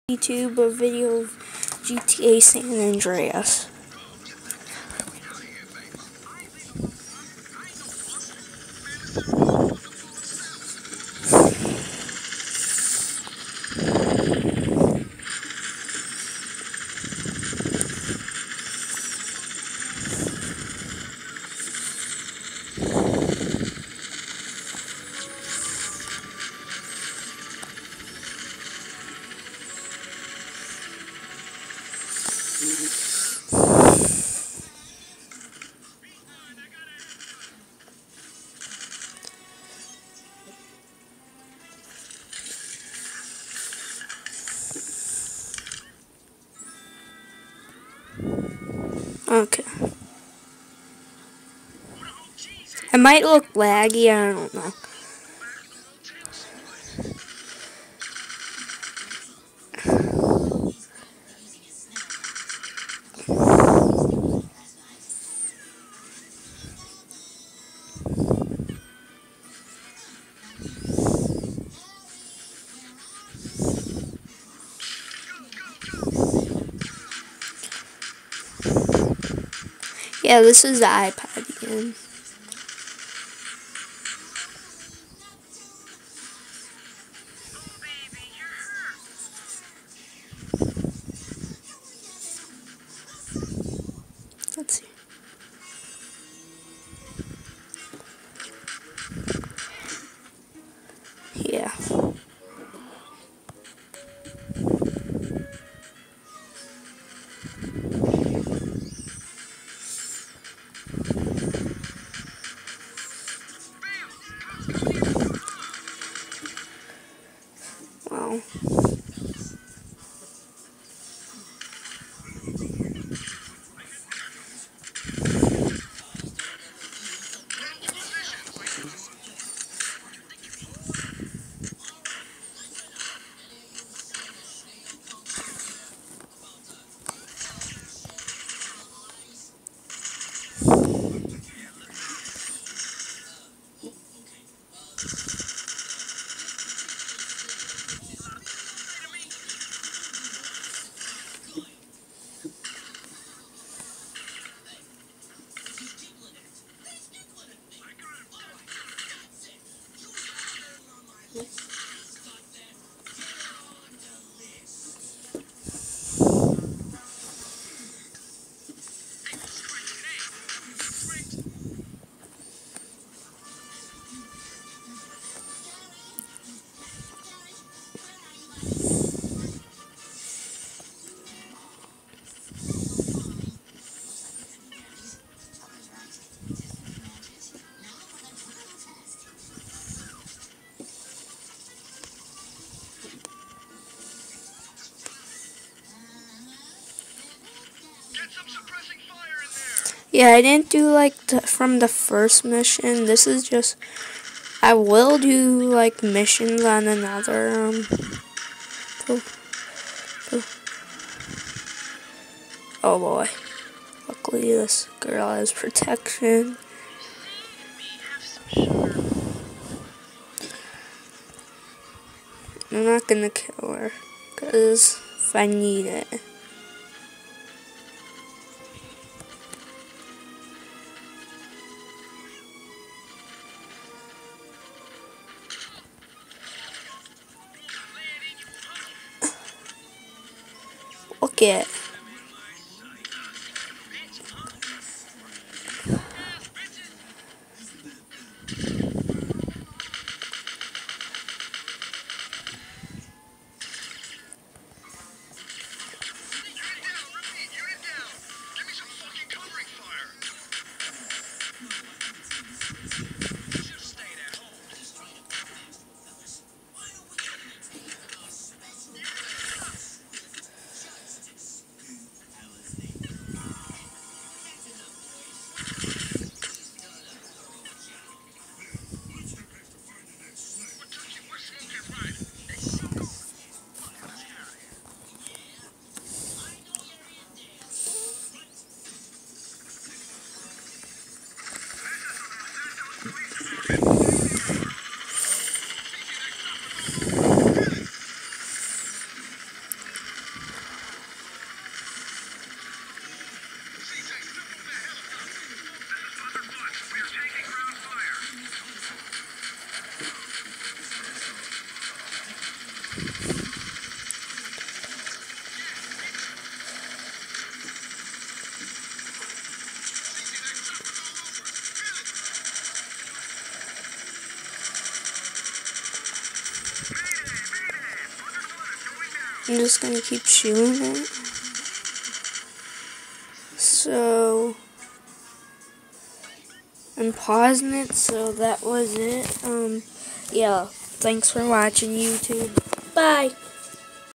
YouTube a video of GTA San Andreas. Okay. It might look laggy, I don't know. Yeah, this is the iPod again. Let's see. Yeah. Wow. Yeah, I didn't do like from the first mission. This is just, I will do like missions on another oh boy. Luckily this girl has protection. I'm not gonna kill her, because if I need it. Look it. I'm just gonna keep shooting it. So I'm pausing it, so that was it. Yeah, thanks for watching, YouTube. Bye.